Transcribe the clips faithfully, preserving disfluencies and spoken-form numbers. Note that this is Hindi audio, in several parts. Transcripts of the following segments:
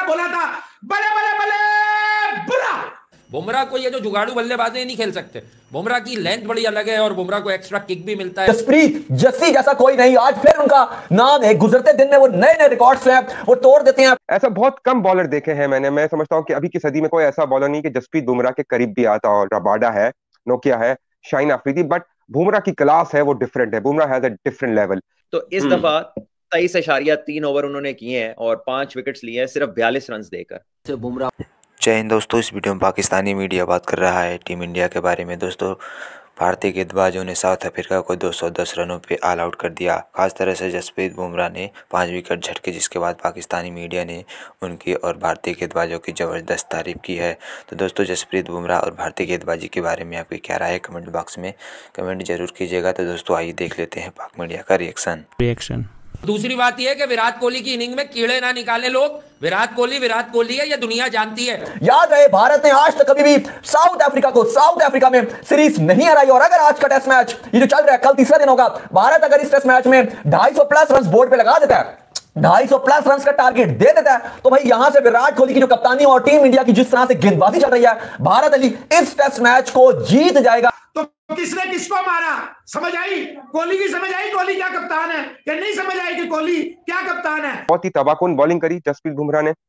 बोला था, बले बले बले बुरा। बुमराह को ये जो जुगाड़ू बल्लेबाजी नहीं खेल सकते। बुमराह की लेंथ बड़ी अलग है और बुमराह को एक्स्ट्रा किक भी मिलता है। जसप्रीत जस्सी जैसा कोई नहीं, आज फिर उनका नाम है। गुजरते दिन में वो नए नए रिकॉर्ड्स हैं वो तोड़ देते हैं। ऐसा बहुत कम बॉलर देखे हैं मैंने। मैं समझता हूं कि अभी की सदी में कोई ऐसा बॉलर नहीं कि जसप्रीत बुमराह के करीब भी आता। और रबाडा है, नोकिया है, शाहीन अफरीदी, बट बुमराह की क्लास है वो डिफरेंट है। Bumrah has a different level. तो इस दफा तेईस इशारिया तीन ओवर उन्होंने किए हैं और पांच विकेट्स लिए हैं सिर्फ बयालीस रन देकर। बुमराह। जय हिंद दोस्तों, इस वीडियो में पाकिस्तानी मीडिया बात कर रहा है टीम इंडिया के बारे में। दोस्तों, भारतीय गेंदबाजों ने साउथ अफ्रीका को दो सौ दस रनों पे ऑल आउट कर दिया। खास तरह से जसप्रीत बुमराह ने पाँच विकेट झटके, जिसके बाद पाकिस्तानी मीडिया ने उनकी और भारतीय गेंदबाजों की ज़बरदस्त तारीफ की है। तो दोस्तों, जसप्रीत बुमराह और भारतीय गेंदबाजी के बारे में आपकी क्या राय है, कमेंट बॉक्स में कमेंट जरूर कीजिएगा। तो दोस्तों, आइए देख लेते हैं पाक मीडिया का रिएक्शन रिएक्शन दूसरी बात यह है कि विराट कोहली की इनिंग में कीड़े ना निकाले लोग। विराट कोहली विराट कोहली है, यह दुनिया जानती है। याद रहे, भारत ने आज तक कभी भी साउथ अफ्रीका को साउथ अफ्रीका में सीरीज नहीं हराई। और अगर आज का टेस्ट मैच ये जो चल रहा है, कल तीसरा दिन होगा, भारत अगर इस टेस्ट मैच में ढाई सौ प्लस रन बोर्ड पे लगा देता है, ढाई सौ प्लस रन का टारगेट दे देता है, तो भाई यहां से विराट कोहली की जो कप्तानी और टीम इंडिया की जिस तरह से गेंदबाजी चल रही है, भारत अली इस टेस्ट मैच को जीत जाएगा। तो किसने किसको मारा, समझ आई? कोहली की समझ आई कोहली क्या कप्तान है, क्या नहीं समझ आई कि कोहली क्या कप्तान है? बहुत ही तबाहकुन बॉलिंग करी जसप्रीत बुमराह ने।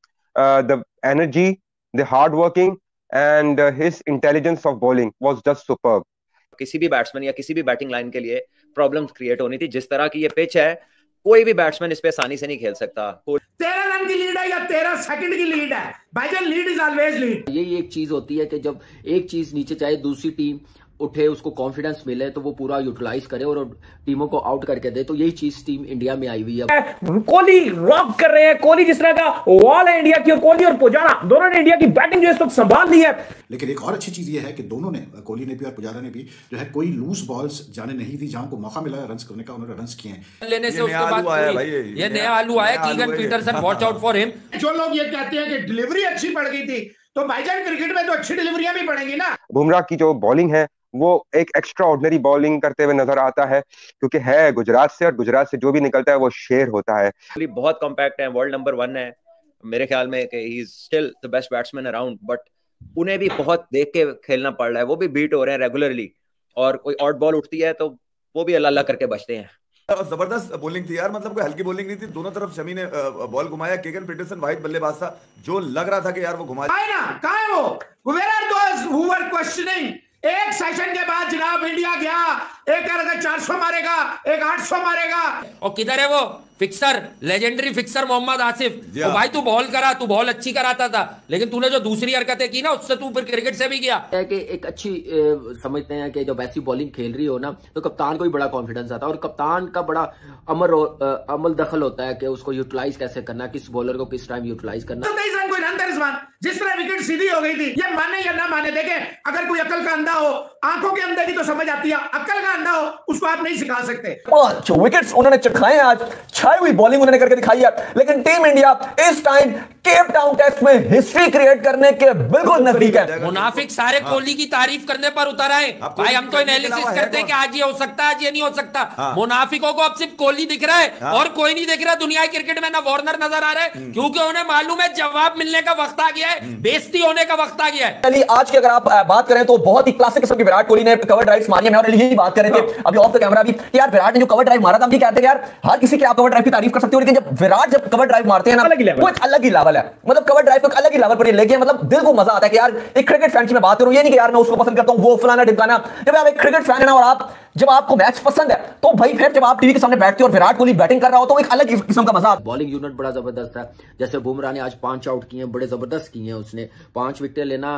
The energy, the hard working and his intelligence of bowling was just superb. किसी भी बैट्समैन या किसी भी बैटिंग लाइन के लिए प्रॉब्लम्स क्रिएट होनी थी। जिस तरह की ये पिच है, कोई भी बैट्समैन इस पे आसानी से नहीं खेल सकता। तेरह रन की लीड है या तेरह सेकंड की लीड है, भाईजान लीड इज ऑलवेज लीड। यही एक चीज होती है कि जब एक चीज नीचे चाहे दूसरी टीम उठे, उसको कॉन्फिडेंस मिले, तो वो पूरा यूटिलाइज करे और टीमों को आउट करके दे। तो यही चीज टीम इंडिया में आई हुई है। कोहली रॉक कर रहे हैं, कोहली जिस तरह का वॉल है इंडिया की, और कोहली और पुजारा दोनों ने इंडिया की बैटिंग जो है संभाल ली है। लेकिन एक और अच्छी चीज ये है कि दोनों ने, कोहली ने भी और पुजारा ने भी, जो है कोई लूज बॉल्स जाने नहीं दी। जहां को मौका मिला रन करने का, उन्होंने रन किए हैं। लेने से उसके बाद ये नया आलू आया, Keegan Pietersen, watch out for him. जो लोग ये कहते हैं कि डिलीवरी अच्छी पड़ गई थी, तो भाईजान क्रिकेट में तो अच्छी डिलीवरियां भी पड़ेंगी ना। बुमराह की जो बॉलिंग है वो एक एक्स्ट्रा ऑर्डिनरी बॉलिंग करते हुए नजर आता है, क्योंकि है गुजरात से, और गुजरात से जो भी निकलता है वो शेर होता है। बहुत कॉम्पैक्ट है, वर्ल्ड नंबर वन है मेरे ख्याल में कि he is still the best batsman around. But उन्हें भी बहुत देख के खेलना पड़ रहा है। वो भी बीट हो रहे हैं रेगुलरली, और कोई ऑड बॉल उठती है तो वो भी अल्लाह अल्लाह करके बचते हैं। जबरदस्त बॉलिंग थी यार, मतलब कोई हल्की बॉलिंग नहीं थी। दोनों तरफ शमी ने बॉल घुमाया। केगन पीटरसन वाहिद बल्लेबाज था जो लग रहा था कि यार वो घुमा ना। कहां है वो? Where are those who were questioning? एक सेशन के बाद जनाब इंडिया गया, एक अगर चार सौ मारेगा, एक आठ सौ मारेगा। और किधर है वो fixer, legendary fixer Mohammad Asif? तो भाई तू बॉल करा, तू बॉल अच्छी कराता था, लेकिन तूने जो दूसरी हरकतें की ना, उससे तू फिर क्रिकेट से भी गया। है कि एक अच्छी ए, समझते हैं कि जब ऐसी बॉलिंग खेल रही हो ना, तो कप्तान को भी बड़ा कॉन्फिडेंस आता है, और कप्तान का बड़ा अमर अमल दखल होता है कि उसको यूटिलाइज कैसे करना, किस बॉलर को किस टाइम यूटिलाइज करना। तो तेईस रन कोई रन रिजवान, जिस तरह विकेट सीधी हो गई थी, ये माने या ना माने, देखे अगर कोई अकल का अंधा हो, आंखों के अंदर की तो समझ आती है, अकल का अंधा हो उसको आप नहीं सिखा सकते। पांच विकेट्स उन्होंने चटखाए आज, छाई हुई बॉलिंग उन्होंने करके दिखाई है। लेकिन टीम इंडिया इस टाइम केप टाउन टेस्ट में हिस्ट्री क्रिएट करने के बिल्कुल नजदीक है। मुनाफिक सारे कोहली की तारीफ करने पर उतर आए। भाई हम तो एनालिसिस करते हैं कि आज ये हो सकता है, आज ये नहीं हो सकता। मुनाफिकों को अब सिर्फ कोहली दिख रहा है और कोई नहीं दिख रहा दुनिया क्रिकेट में। ना वार्नर नजर आ रहा है, क्योंकि उन्हें मालूम है जवाब मिलने का वक्त आ गया है, बेइज्जती होने का वक्त आ गया है। अली, आज की अगर आप बात करें तो बहुत ही क्लासिक किस्म की विराट कोहली ने कवर ड्राइव्स मारी है। मैं और अली यही बात कर रहे थे अभी ऑफ द कैमरा भी कि यार विराट ने जो कवर ड्राइव मारा था, हम भी कहते हैं यार हर किसी की आप कवर ड्राइव की तारीफ कर सकते हो, लेकिन जब विराट जब कवर ड्राइव मारते हैं ना, वो एक अलग ही लेवल है। मतलब कवर ड्राइव को अलग ही लेवल पर ये लेके, मतलब दिल को मजा आता है कि यार एक क्रिकेट फैन की मैं बात करूं, ये नहीं कि यार मैं उसको पसंद करता हूं, वो फलाना ढिमकाना। जब आप एक क्रिकेट फैन है ना, और आप जब आपको मैच पसंद है, तो भाई फिर जब आप टीवी के सामने बैठते हो और विराट कोहली बैटिंग कर रहा हो, तो एक अलग किस्म का मजा। बॉलिंग यूनिट बड़ा जबरदस्त है। जैसे बुमराह ने आज पांच आउट किए हैं, बड़े जबरदस्त किए हैं उसने। पांच विकेट लेना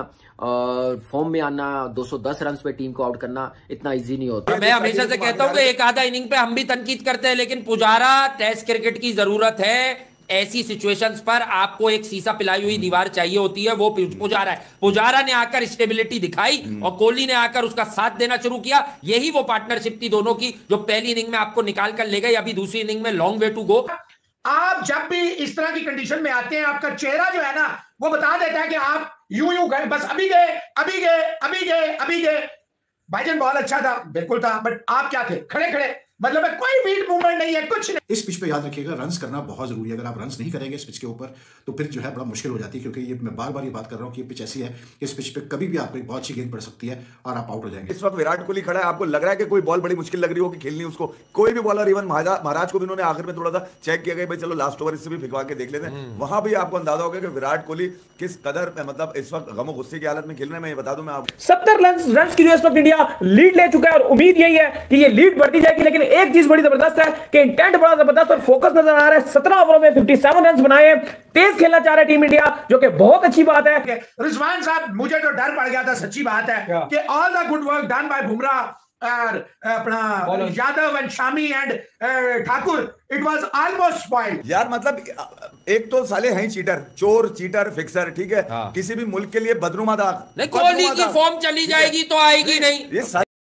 और फॉर्म में आना, दो सौ दस रन पे टीम को आउट करना इतना इजी नहीं होता। मैं हमेशा से कहता हूं कि एक आधा इनिंग पे हम भी तनकीद करते हैं, लेकिन पुजारा टेस्ट क्रिकेट की जरूरत है। ऐसी सिचुएशंस पर आपको एक सीसा पिलाई हुई दीवार चाहिए होती है, वो पुजारा है। पुजारा ने आकर स्टेबिलिटी दिखाई और कोहली ने आकर उसका साथ देना शुरू किया। यही वो पार्टनरशिप थी दोनों की, जो पहली इनिंग में आपको निकाल कर ले गई। अभी दूसरी इनिंग में लॉन्ग वे टू गो। आप जब भी इस तरह की कंडीशन में आते हैं, आपका चेहरा जो है ना, वो बता देता है कि आप यूं यूं गए, बस अभी गए अभी गए अभी गए अभी गए। भाईजान बॉल अच्छा था, बिल्कुल था, बट आप क्या थे? खड़े खड़े मतलब कोई बीट मूवमेंट नहीं है, कुछ नहीं। इस पिच पे याद रखिएगा रन्स करना बहुत जरूरी है। अगर आप रन्स नहीं करेंगे इस पिच के ऊपर तो फिर जो है बड़ा मुश्किल हो जाती है, क्योंकि ये मैं बार बार ये बात कर रहा हूँ कि ये पिच ऐसी है कि इस पिच पे कभी भी आपको एक बहुत अच्छी गेंद पड़ सकती है और आप आउट हो जाएंगे। इस वक्त विराट कोहली खड़ा है, आपको लग रहा है कि कोई बॉल बड़ी मुश्किल लग रही हो कि खेलनी उसको, कोई भी बॉलर, इवन महाराज को भी उन्होंने आखिर में थोड़ा सा चेक किया गया, भाई चलो लास्ट ओवर इससे भी फिकवा के देख लेते हैं, वहां भी आपको अंदाजा होगा कि विराट कोहली किस कदर मतलब इस वक्त गमो गुस्से की हालत में खेल रहे हैं। मैं बता दूं मैं आपको सत्तर रन रन की जो इस वक्त इंडिया लीड ले चुका है और उम्मीद यही है कि ये लीड बढ़ती जाएगी। लेकिन एक चीज बड़ी जबरदस्त है कि इंटेंट बड़ा जबरदस्त और फोकस नजर आ रहा है। सत्रह ओवरों में सत्तावन रन बनाए, तेज खेलना चाह रहा है टीम इंडिया, जो कि बहुत अच्छी बात है। रिजवान साहब, मुझे तो डर पड़ गया था, सच्ची बात है कि all the good work done by Bumrah और अपना Yadav and Shami and Thakur, it was almost spoiled. यार मतलब एक तो साले हैं चीटर, चोर, चीटर, फिक्सर, ठीक है, किसी भी मुल्क के लिए बदनुमा दाग। कोहली की फॉर्म चली जाएगी तो आएगी नहीं।